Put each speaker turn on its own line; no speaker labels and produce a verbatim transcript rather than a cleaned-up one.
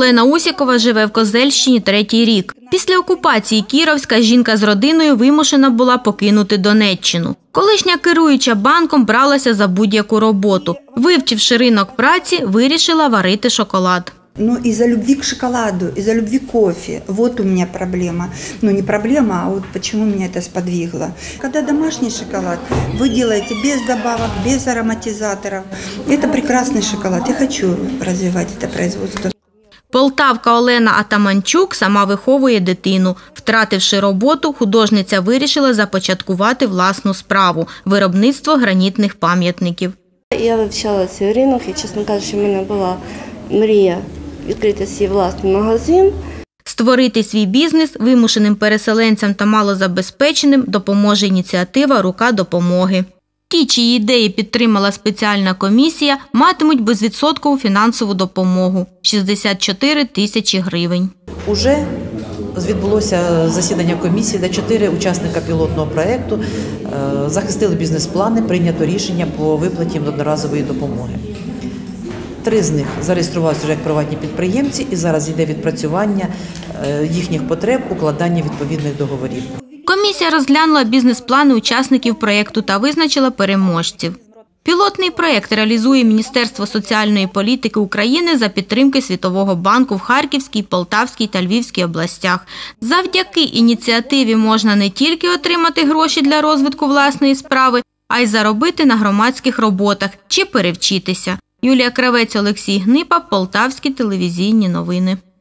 Олена Усікова живе в Козельщині третій рік. Після окупації Кіровська жінка з родиною вимушена була покинути Донеччину. Колишня керуюча банком бралася за будь-яку роботу. Вивчивши ринок праці, вирішила варити шоколад.
Но из-за любви к шоколаду, из-за любви к кофе, вот у меня проблема. Ну не проблема, а вот почему меня это сподвигло. Когда домашний шоколад вы делаете без добавок, без ароматизаторов, это прекрасный шоколад. Я хочу развивать это производство.
Полтавка Олена Атаманчук сама виховує дитину. Втративши роботу, художниця вирішила започаткувати власну справу – виробництво гранітних пам'ятників.
Я вивчала цей ринок і, чесно кажучи, в мене була мрія відкрити свій власний магазин.
Створити свій бізнес вимушеним переселенцям та малозабезпеченим допоможе ініціатива «Рука допомоги». Ті, чиї ідеї підтримала спеціальна комісія, матимуть безвідсоткову фінансову допомогу – шістдесят чотири тисячі гривень.
Уже відбулося засідання комісії, де чотири учасника пілотного проєкту захистили бізнес-плани, прийнято рішення по виплаті одноразової допомоги. Три з них зареєструвалися вже як приватні підприємці і зараз йде відпрацювання їхніх потреб, укладання відповідних договорів.
Комісія розглянула бізнес-плани учасників проєкту та визначила переможців. Пілотний проєкт реалізує Міністерство соціальної політики України за підтримки Світового банку в Харківській, Полтавській та Львівській областях. Завдяки ініціативі можна не тільки отримати гроші для розвитку власної справи, а й заробити на громадських роботах чи перевчитися. Юлія Кравець, Олексій Гнипа, Полтавські телевізійні новини.